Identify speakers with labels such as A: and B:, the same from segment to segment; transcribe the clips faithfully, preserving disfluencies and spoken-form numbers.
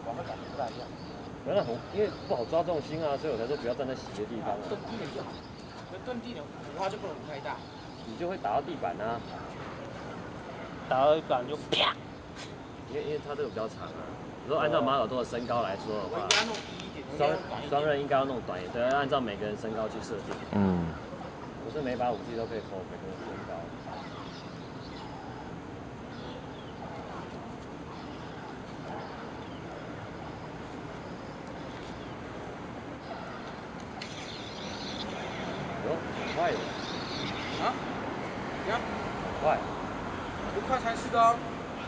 A: 玩法感觉不大一样。
B: 原来很因为不好抓重心啊，所以我才说不要站在斜的地方、啊。
A: 蹲地就好，那蹲地的舞它就不能舞太大，
B: 你就会打到地板啊。
A: 打到地板就啪。
B: 因为因为它这个比较长啊。如果按照马老多的身高来说的话，
A: 我应该弄低一点，
B: 双双刃应该要弄短一点，对，按照每个人身高去设定。
C: 嗯。
B: 不是每把武器都可以扣每个人身高。哟，挺快的。
A: 啊？呀？
B: 很快。
A: 不快才是的哦。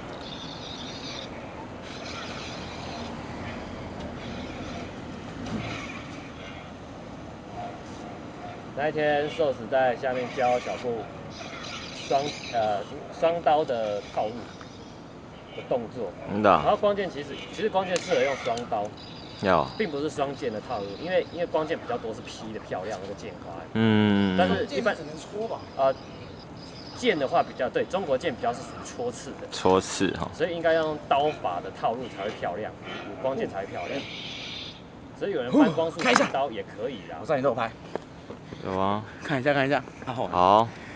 B: 那一天寿司在下面教小布双呃双刀的套路的动作，
C: 真的、啊。
B: 然后光剑其实其实光剑适合用双刀，
C: 要，
B: 并不是双剑的套路，因为因为光剑比较多是劈的漂亮那个剑花，
C: 嗯，
B: 但是一般
A: 只能戳吧，
B: 呃剑的话比较对，中国剑比较是属于戳刺的，
C: 戳刺哈，
B: 所以应该要用刀法的套路才会漂亮，光剑才会漂亮。所以有人翻光速刀也可以啦。
A: 我上你肉拍。
C: 有啊，
A: 看一下看一下，好。
C: 好。